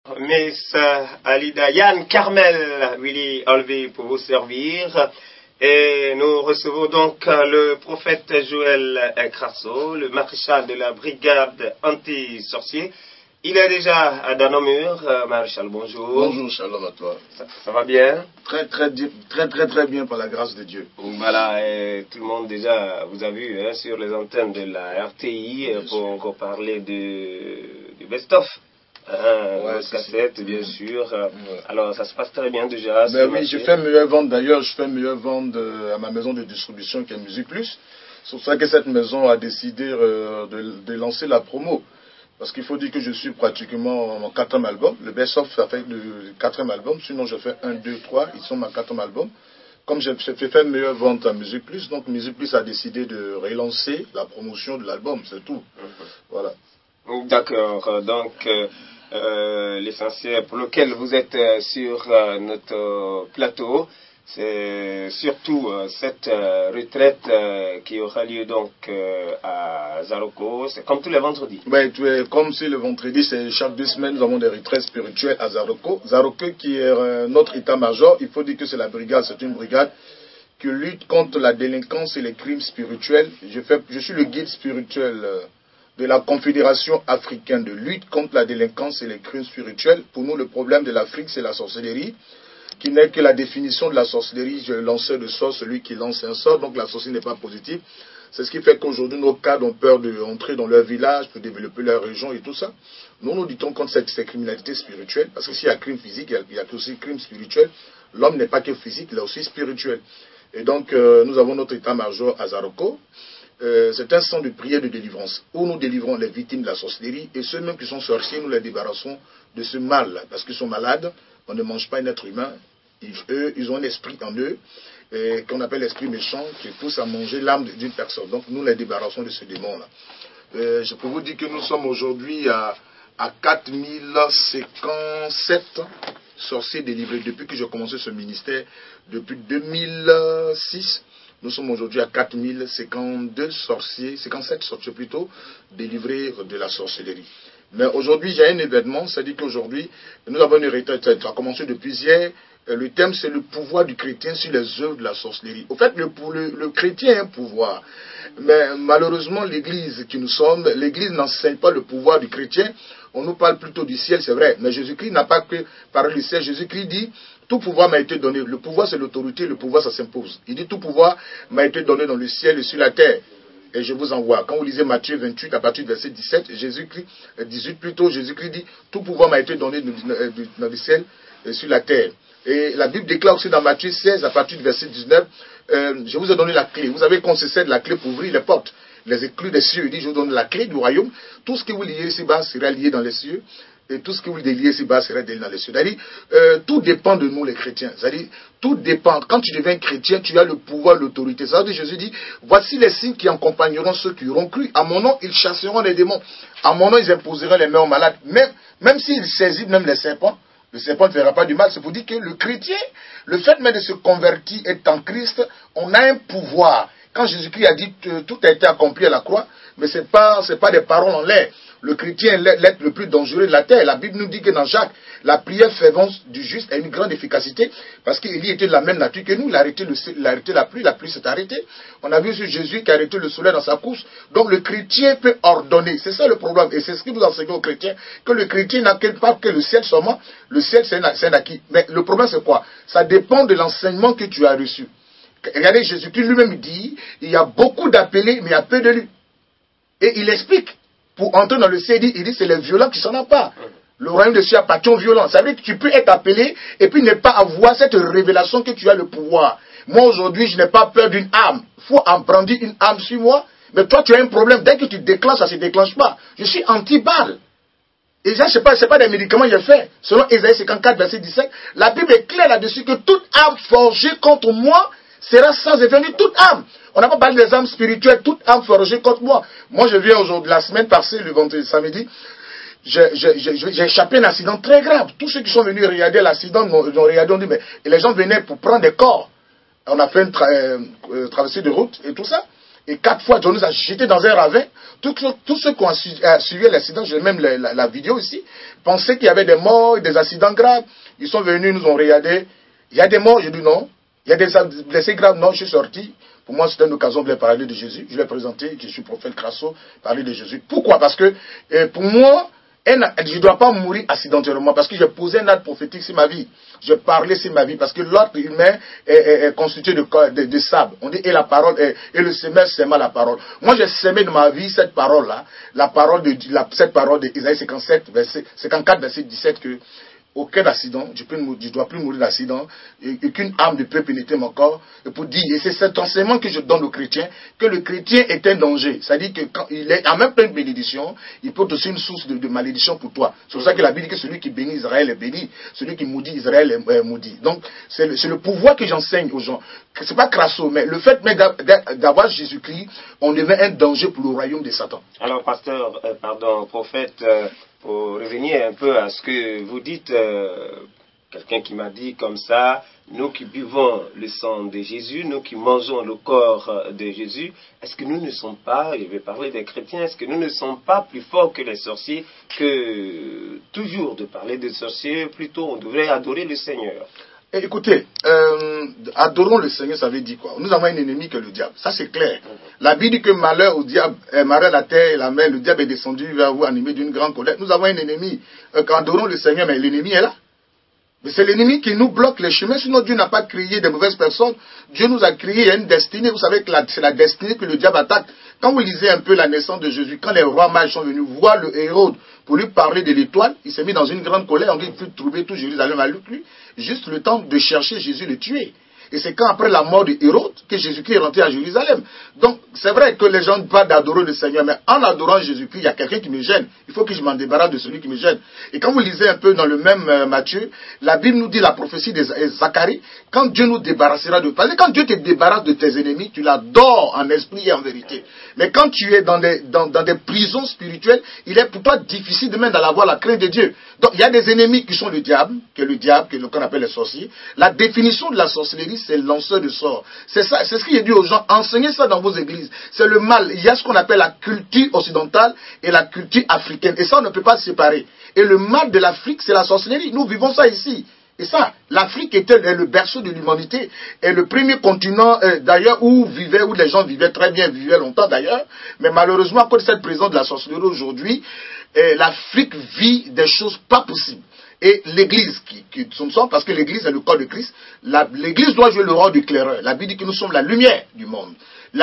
Miss Alida Yann Carmel Willy Olvi pour vous servir. Et nous recevons donc le prophète Joël Crasso, le maréchal de la brigade anti-sorcier. Il est déjà dans nos murs. Maréchal, bonjour. Bonjour, shalom à toi. Ça va bien? Très bien par la grâce de Dieu. Voilà, et tout le monde déjà vous a vu sur les antennes de la RTI pour parler du best-of. Cassette, bien sûr. Alors, ça se passe très bien déjà. Ben oui, je fais meilleure vente d'ailleurs. Je fais meilleure vente à ma maison de distribution qui est Musique Plus. C'est pour ça que cette maison a décidé de lancer la promo. Parce qu'il faut dire que je suis pratiquement mon 4e album. Le best-of, ça fait le 4e album. Sinon, je fais 1, 2, 3. Ils sont ma 4e album. Comme je fais meilleure vente à Musique Plus, donc Musique Plus a décidé de relancer la promotion de l'album. C'est tout. Voilà. D'accord. Donc, l'essentiel pour lequel vous êtes sur notre plateau, c'est surtout cette retraite qui aura lieu donc à Zaroko. C'est comme tous les vendredis. Ben, comme si le vendredi, c'est chaque 2 semaines, nous avons des retraites spirituelles à Zaroko. Zaroko qui est notre état-major. Il faut dire que c'est la brigade, c'est une brigade qui lutte contre la délinquance et les crimes spirituels. Je suis le guide spirituel de la Confédération africaine de lutte contre la délinquance et les crimes spirituels. Pour nous, le problème de l'Afrique, c'est la sorcellerie, qui n'est que la définition de la sorcellerie. Le lanceur de sort, celui qui lance un sort, donc la sorcellerie n'est pas positive. C'est ce qui fait qu'aujourd'hui, nos cadres ont peur d'entrer dans leur village pour développer leur région et tout ça. Nous, nous luttons contre cette criminalité spirituelle, parce que s'il y a crime physique, il y a aussi crime spirituel. L'homme n'est pas que physique, il est aussi spirituel. Et donc, nous avons notre état-major à Zaroko. C'est un centre de prière de délivrance, où nous délivrons les victimes de la sorcellerie, et ceux même qui sont sorciers, nous les débarrassons de ce mal, parce qu'ils sont malades, on ne mange pas un être humain, eux, ils ont un esprit en eux, qu'on appelle l'esprit méchant, qui pousse à manger l'âme d'une personne. Donc nous les débarrassons de ce démon-là. Je peux vous dire que nous sommes aujourd'hui à 4057 sorciers délivrés, depuis que j'ai commencé ce ministère, depuis 2006. Nous sommes aujourd'hui à 4052 sorciers, 57 sorciers plutôt, délivrés de la sorcellerie. Mais aujourd'hui, j'ai un événement, c'est-à-dire qu'aujourd'hui, nous avons une retraite, ça a commencé depuis hier. Le thème, c'est le pouvoir du chrétien sur les œuvres de la sorcellerie. Au fait, le chrétien a un pouvoir. Mais malheureusement, l'église qui nous sommes, l'église n'enseigne pas le pouvoir du chrétien. On nous parle plutôt du ciel, c'est vrai. Mais Jésus-Christ n'a pas que parlé du ciel. Jésus-Christ dit, tout pouvoir m'a été donné. Le pouvoir, c'est l'autorité. Le pouvoir, ça s'impose. Il dit, tout pouvoir m'a été donné dans le ciel et sur la terre. Et je vous envoie. Quand vous lisez Matthieu 28, à partir du verset 17, Jésus-Christ, 18 plutôt, Jésus-Christ dit, tout pouvoir m'a été donné dans le ciel et sur la terre. Et la Bible déclare aussi dans Matthieu 16, à partir du verset 19, je vous ai donné la clé. Vous savez qu'on se sert de la clé pour ouvrir les portes, les éclus des cieux. Il dit, je vous donne la clé du royaume. Tout ce que vous liez ici-bas sera lié dans les cieux. Et tout ce que vous déliez ici-bas sera délié dans les cieux. C'est-à-dire, tout dépend de nous les chrétiens. C'est-à-dire, tout dépend. Quand tu deviens chrétien, tu as le pouvoir, l'autorité. C'est-à-dire, Jésus dit, voici les signes qui accompagneront ceux qui auront cru. À mon nom, ils chasseront les démons. À mon nom, ils imposeront les mains aux malades. Même s'ils saisissent même les serpents, le serpent ne fera pas du mal. C'est pour dire que le chrétien, le fait même de se convertir est en Christ, on a un pouvoir. Quand Jésus-Christ a dit tout a été accompli à la croix, mais ce n'est pas des paroles en l'air. Le chrétien est l'être le plus dangereux de la terre. La Bible nous dit que dans Jacques, la prière fervente du juste a une grande efficacité, parce qu'il était de la même nature que nous. Il a arrêté la pluie s'est arrêtée. On a vu sur Jésus qui a arrêté le soleil dans sa course. Donc le chrétien peut ordonner. C'est ça le problème. Et c'est ce que nous enseignons aux chrétiens, que le chrétien n'a pas que le ciel seulement. Le ciel, c'est un acquis. Mais le problème, c'est quoi? Ça dépend de l'enseignement que tu as reçu. Regardez, Jésus-Christ lui-même dit, il y a beaucoup d'appelés, mais il y a peu d'élus. Et il explique. Pour entrer dans le ciel, il dit c'est les violents qui s'en emparent. Le royaume de Dieu appartient aux violents. Ça veut dire que tu peux être appelé et puis ne pas avoir cette révélation que tu as le pouvoir. Moi aujourd'hui, je n'ai pas peur d'une arme. Il faut en prendre une arme sur moi. Mais toi, tu as un problème. Dès que tu déclenches, ça ne se déclenche pas. Je suis anti-balle. Et ça, ce n'est pas des médicaments que j'ai fait. Selon Ésaïe 54, verset 17, la Bible est claire là-dessus que toute arme forgée contre moi sera sans effet. Toute arme. On n'a pas parlé des armes spirituelles, toute arme forgée contre moi. Moi, je viens aujourd'hui, la semaine passée, le vendredi, samedi, j'ai échappé à un accident très grave. Tous ceux qui sont venus regarder l'accident ont regardé, on dit, mais et les gens venaient pour prendre des corps. On a fait une traversée de route et tout ça. Et 4 fois, Dieu nous a jetés dans un ravin. Tous ceux qui ont suivi l'accident, j'ai même la vidéo ici, pensaient qu'il y avait des morts, des accidents graves. Ils sont venus, ils nous ont regardé. Il y a des morts, j'ai dit non. Il y a des blessés graves, non, je suis sorti. Pour moi, c'était une occasion de parler de Jésus. Je l'ai présenté, je suis prophète Krasso, parler de Jésus. Pourquoi? Parce que pour moi, je ne dois pas mourir accidentellement parce que j'ai posé un acte prophétique sur ma vie. Je parlais sur ma vie parce que l'autre humain est constitué de sable. On dit et la parole et le semeur sème la parole. Moi, j'ai semé dans ma vie cette parole-là, cette parole d'Isaïe 54, verset 17 que aucun accident, je ne dois plus mourir d'accident, et qu'une âme ne peut pénétrer mon corps, et pour dire, et c'est cet enseignement que je donne aux chrétiens, que le chrétien est un danger. C'est-à-dire que quand il est en même temps une bénédiction, il peut être aussi une source de malédiction pour toi. C'est pour ça que la Bible dit que celui qui bénit Israël est béni, celui qui maudit Israël est maudit. Donc, c'est le pouvoir que j'enseigne aux gens. C'est pas crasso, mais le fait d'avoir Jésus-Christ, on devient un danger pour le royaume de Satan. Alors, pasteur, prophète, pour revenir un peu à ce que vous dites, quelqu'un qui m'a dit comme ça, nous qui buvons le sang de Jésus, nous qui mangeons le corps de Jésus, est-ce que nous ne sommes pas, je vais parler des chrétiens, est-ce que nous ne sommes pas plus forts que les sorciers, que toujours de parler des sorciers, plutôt on devrait adorer le Seigneur? Écoutez, adorons le Seigneur, ça veut dire quoi? Nous avons un ennemi que le diable. Ça, c'est clair. La Bible dit que malheur au diable, malheur à la terre et la mer, le diable est descendu vers vous animé d'une grande colère. Nous avons un ennemi. Quand adorons le Seigneur, mais l'ennemi est là. Mais c'est l'ennemi qui nous bloque les chemins. Sinon, Dieu n'a pas créé de mauvaises personnes. Dieu nous a créé une destinée. Vous savez que c'est la destinée que le diable attaque. Quand vous lisez un peu la naissance de Jésus, quand les rois mages sont venus voir le Hérode pour lui parler de l'étoile, il s'est mis dans une grande colère. On dit qu'il peut trouver tout Jérusalem à lui. Juste le temps de chercher Jésus, le tuer. Et c'est quand après la mort de Hérode que Jésus-Christ est rentré à Jérusalem. Donc c'est vrai que les gens ne parlent d'adorer le Seigneur, mais en adorant Jésus-Christ, il y a quelqu'un qui me gêne. Il faut que je m'en débarrasse de celui qui me gêne. Et quand vous lisez un peu dans le même Matthieu, la Bible nous dit la prophétie de Zacharie, quand Dieu nous débarrassera de... Parce que quand Dieu te débarrasse de tes ennemis, tu l'adores en esprit et en vérité. Mais quand tu es dans des prisons spirituelles, il est pour toi difficile de même d'avoir la crainte de Dieu. Donc il y a des ennemis qui sont le diable, qu'on appelle les sorciers. La définition de la sorcellerie, c'est le lanceur de sorts. C'est ça, c'est ce qu'il est dit aux gens. Enseignez ça dans vos églises. C'est le mal. Il y a ce qu'on appelle la culture occidentale et la culture africaine. Et ça, on ne peut pas se séparer. Et le mal de l'Afrique, c'est la sorcellerie. Nous vivons ça ici. Et ça, l'Afrique est le berceau de l'humanité. Et le premier continent, d'ailleurs, où les gens vivaient très bien, vivaient longtemps d'ailleurs. Mais malheureusement, à cause de cette présence de la sorcellerie aujourd'hui, l'Afrique vit des choses pas possibles. Et l'Église, parce que l'Église est le corps de Christ, l'Église doit jouer le rôle d'éclaireur. La Bible dit que nous sommes la lumière du monde.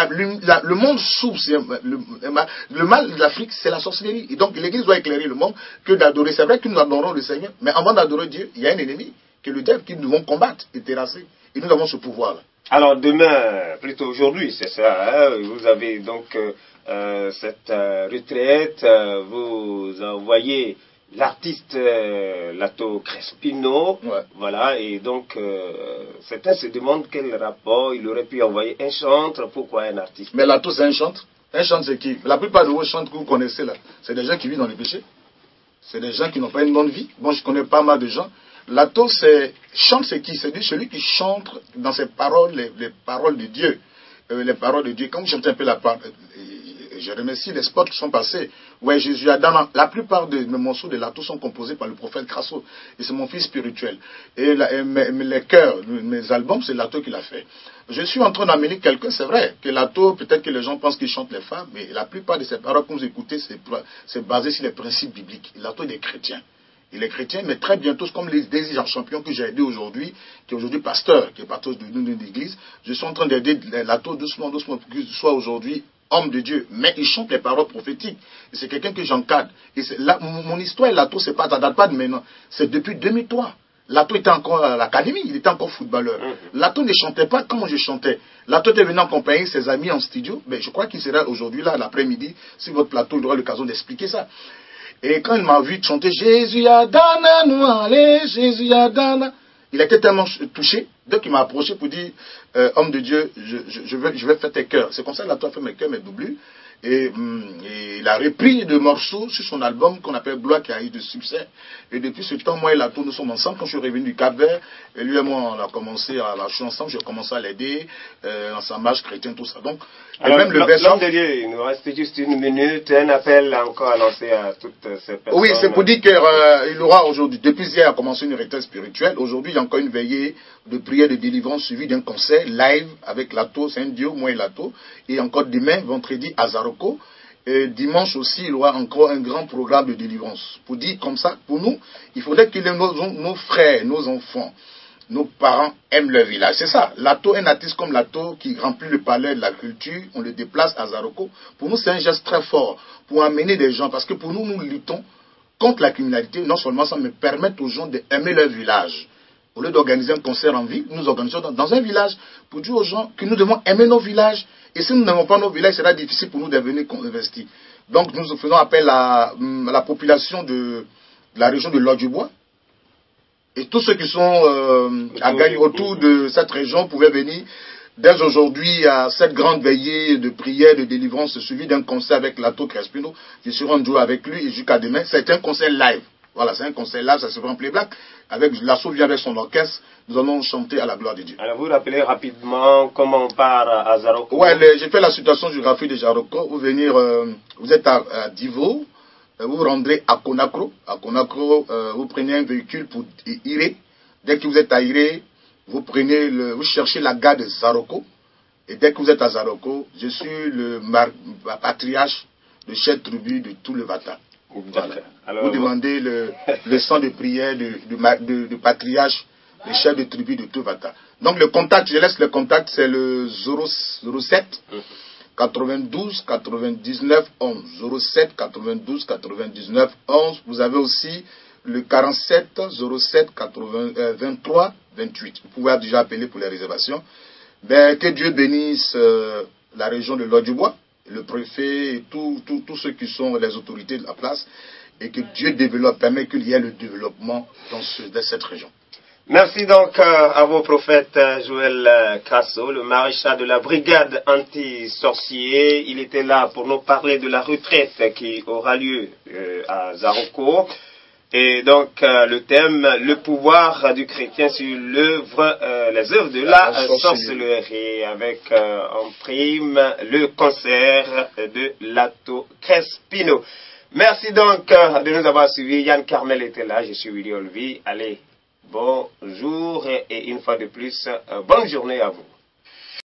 Le monde souffre, le mal de l'Afrique, c'est la sorcellerie. Et donc l'Église doit éclairer le monde que d'adorer. C'est vrai que nous adorons le Seigneur, mais avant d'adorer Dieu, il y a un ennemi, qui est le diable, qui nous vont combattre et terrasser. Et nous avons ce pouvoir-là. Alors demain, plutôt aujourd'hui, c'est ça, hein, vous avez donc cette retraite, vous envoyez l'artiste Lato Crespino, ouais. Voilà, et donc certains se demandent quel rapport il aurait pu envoyer un chantre, pourquoi un artiste? Mais Lato c'est un chantre. Un chantre c'est qui? La plupart de vos chantres que vous connaissez là, c'est des gens qui vivent dans les péchés. C'est des gens qui n'ont pas une bonne vie. Bon, je connais pas mal de gens. Lato chante c'est qui? C'est celui qui chante dans ses paroles, les paroles de Dieu. Les paroles de Dieu. Quand vous chantez un peu la parole, je remercie les spots qui sont passés. Ouais, Jésus Adam, la plupart de mes morceaux de Lato sont composés par le prophète Krasso. Et c'est mon fils spirituel. Et les chœurs, mes albums, c'est Lato qui l'a fait. Je suis en train d'amener quelqu'un, c'est vrai, que Lato, peut-être que les gens pensent qu'il chante les femmes, mais la plupart de ces paroles que vous écoutez, c'est basé sur les principes bibliques. Lato est des chrétiens. Il est chrétien, mais très bientôt, comme les Désir Champion que j'ai aidé aujourd'hui, qui est aujourd'hui pasteur, qui est pasteur d'une église, je suis en train d'aider Lato doucement, pour qu'il soit aujourd'hui homme de Dieu, mais il chante les paroles prophétiques. C'est quelqu'un que j'encadre. Et mon histoire, Lato, ça date pas de maintenant. C'est depuis 2003. Lato était encore à l'académie, il était encore footballeur. Lato ne chantait pas comme je chantais. Lato était venu accompagner ses amis en studio. Mais je crois qu'il sera aujourd'hui là, l'après-midi, sur votre plateau, il aura l'occasion d'expliquer ça. Et quand il m'a vu chanter Jésus Adana, nous allez, Jésus Adana, il était tellement touché, donc il m'a approché pour dire homme de Dieu, je vais faire tes cœurs. C'est comme ça que Lato a fait mes cœurs, mes doublures. Et il a repris des morceaux sur son album qu'on appelle Gloire, qui a eu de succès. Et depuis ce temps, moi et Lato, nous sommes ensemble. Quand je suis revenu du Cap-Vert, et lui et moi, on a commencé à marcher ensemble. J'ai commencé à l'aider, ensemblage chrétien, tout ça. Donc, alors, même le l'homme de Dieu, il nous reste juste une minute, un appel encore à lancer à toutes ces personnes. Oui, c'est pour dire qu'il aura aujourd'hui, depuis hier, a commencé une retraite spirituelle. Aujourd'hui, il y a encore une veillée de prière de délivrance suivie d'un concert live avec Lato, c'est un duo, moi et Lato. Et encore demain, vendredi, à Zaroko. Et dimanche aussi, il y aura encore un grand programme de délivrance. Pour dire comme ça, pour nous, il faudrait que nos frères, nos enfants, nos parents aiment leur village. C'est ça. Lato, un artiste comme Lato qui remplit le palais de la culture, on le déplace à Zaroko. Pour nous, c'est un geste très fort pour amener des gens. Parce que pour nous, nous luttons contre la criminalité. Non seulement ça, mais permettre aux gens d'aimer leur village. Au lieu d'organiser un concert en ville, nous organisons dans un village pour dire aux gens que nous devons aimer nos villages. Et si nous n'aimons pas nos villages, il sera difficile pour nous de venir investir. Donc nous faisons appel à la population de la région de l'Or-du-Bois. Et tous ceux qui sont à gagner autour de cette région pouvaient venir dès aujourd'hui à cette grande veillée de prière, de délivrance, suivie d'un concert avec Lato Crespino. Je serai en duo avec lui et jusqu'à demain. C'est un concert live. Voilà, c'est un concert live, ça se fait en playback. Avec Lasso vient avec son orchestre, nous allons chanter à la gloire de Dieu. Alors vous rappelez rapidement comment on part à Zaroko? Ouais, j'ai fait la situation géographique de Zaroko. Vous venir, vous êtes à Divo, vous vous rendrez à Conakry. À Conakry, vous prenez un véhicule pour Iré. Dès que vous êtes à Iré, vous cherchez la gare de Zaroko. Et dès que vous êtes à Zaroko, je suis le patriarche, le chef tribu de tout le Vata. Voilà. Alors, vous demandez le sang de prière de patriarche, le chef de tribu de tout Vata. Donc le contact, je laisse le contact, c'est le 07 92 99 11. 07 92 99 11. Vous avez aussi le 47 07 23 28. Vous pouvez déjà appeler pour les réservations. Ben, que Dieu bénisse la région de l'Or-du-Bois, le préfet et tous ceux qui sont les autorités de la place, et que Dieu permet qu'il y ait le développement dans cette région. Merci donc à vos prophètes Joël Crasso, le maréchal de la brigade anti-sorcier. Il était là pour nous parler de la retraite qui aura lieu à Zaroko. Et donc le thème, le pouvoir du chrétien sur les œuvres de la sorcellerie, avec en prime le concert de Lato Crespino. Merci donc de nous avoir suivis. Yann Carmel était là, je suis Willy Olvi. Allez, bonjour et une fois de plus, bonne journée à vous.